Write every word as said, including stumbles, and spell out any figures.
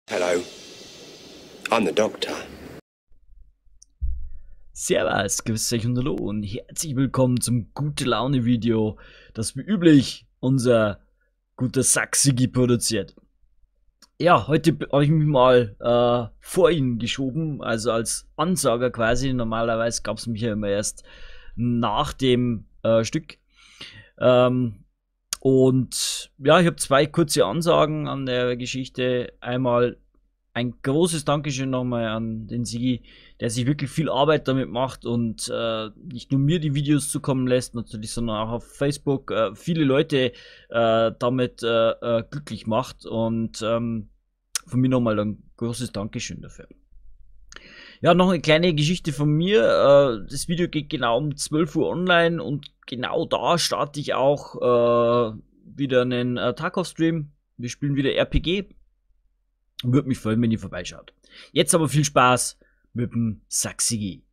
Hello, I'm the Doctor. Servus, grüß euch und hallo und herzlich willkommen zum Gute-Laune-Video, das wie üblich unser guter Saxigi produziert. Ja, heute habe ich mich mal äh, vor ihn geschoben, also als Ansager quasi. Normalerweise gab es mich ja immer erst nach dem äh, Stück. Ähm, und ja, ich habe zwei kurze Ansagen an der Geschichte. Einmal ein großes Dankeschön nochmal an den Sigi, der sich wirklich viel Arbeit damit macht und äh, nicht nur mir die Videos zukommen lässt, natürlich, sondern auch auf Facebook äh, viele Leute äh, damit äh, äh, glücklich macht. Und ähm, von mir nochmal ein großes Dankeschön dafür. Ja, noch eine kleine Geschichte von mir. Äh, das Video geht genau um zwölf Uhr online und genau da starte ich auch äh, wieder einen äh, Tarkov-Stream. Wir spielen wieder R P G. Würde mich freuen, wenn ihr vorbeischaut. Jetzt aber viel Spaß mit dem Saxigi.